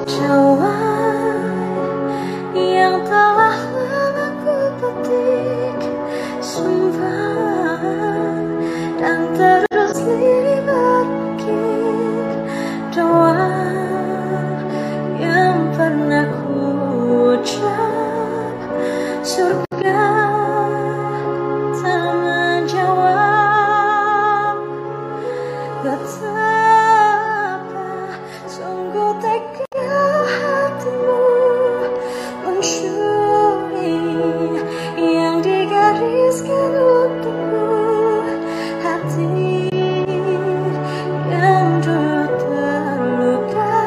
Jauhan yang telah lama ku petik, sumpah dan terus lirih berpikir. Doa yang pernah ku ucap, surga tak menjawab. Betapa sungguh tega hatimu mencuri yang digariskan untukku. Hati yang dulu terluka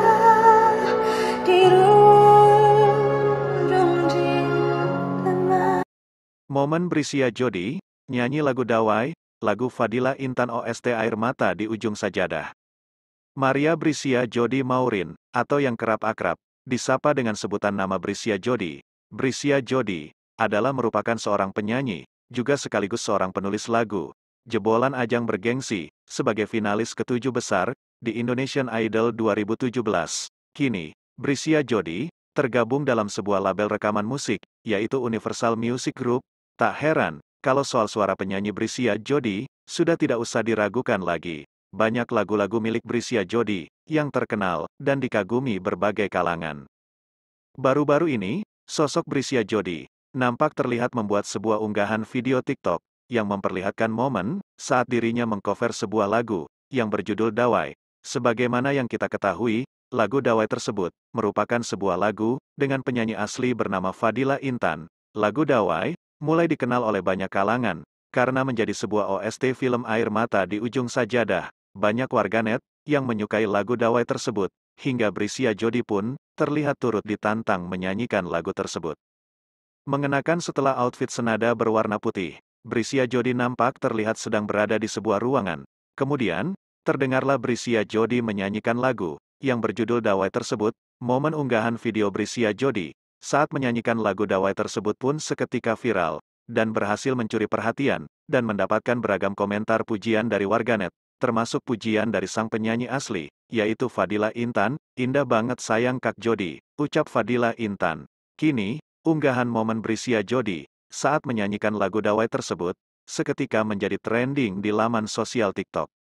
dirundung di lemah. Momen Brisia Jody, nyanyi lagu Dawai, lagu Fadila Intan OST Air Mata di Ujung Sajadah. Maria Brisia Jody Maureen, atau yang kerap akrab disapa dengan sebutan nama Brisia Jody. Brisia Jody adalah merupakan seorang penyanyi, juga sekaligus seorang penulis lagu. Jebolan ajang bergengsi, sebagai finalis ketujuh besar, di Indonesian Idol 2017. Kini, Brisia Jody tergabung dalam sebuah label rekaman musik, yaitu Universal Music Group. Tak heran, kalau soal suara penyanyi Brisia Jody, sudah tidak usah diragukan lagi. Banyak lagu-lagu milik Brisia Jody, yang terkenal, dan dikagumi berbagai kalangan. Baru-baru ini, sosok Brisia Jody, nampak terlihat membuat sebuah unggahan video TikTok, yang memperlihatkan momen, saat dirinya mengcover sebuah lagu, yang berjudul Dawai. Sebagaimana yang kita ketahui, lagu Dawai tersebut, merupakan sebuah lagu, dengan penyanyi asli bernama Fadila Intan. Lagu Dawai, mulai dikenal oleh banyak kalangan, karena menjadi sebuah OST film Air Mata di Ujung Sajadah. Banyak warganet, yang menyukai lagu Dawai tersebut, hingga Brisia Jody pun, terlihat turut ditantang menyanyikan lagu tersebut. Mengenakan setelah outfit senada berwarna putih, Brisia Jody nampak terlihat sedang berada di sebuah ruangan. Kemudian, terdengarlah Brisia Jody menyanyikan lagu, yang berjudul Dawai tersebut. Momen unggahan video Brisia Jody, saat menyanyikan lagu Dawai tersebut pun seketika viral, dan berhasil mencuri perhatian, dan mendapatkan beragam komentar pujian dari warganet, termasuk pujian dari sang penyanyi asli, yaitu Fadila Intan. Indah banget sayang Kak Jody, ucap Fadila Intan. Kini, unggahan momen Brisia Jody, saat menyanyikan lagu Dawai tersebut, seketika menjadi trending di laman sosial TikTok.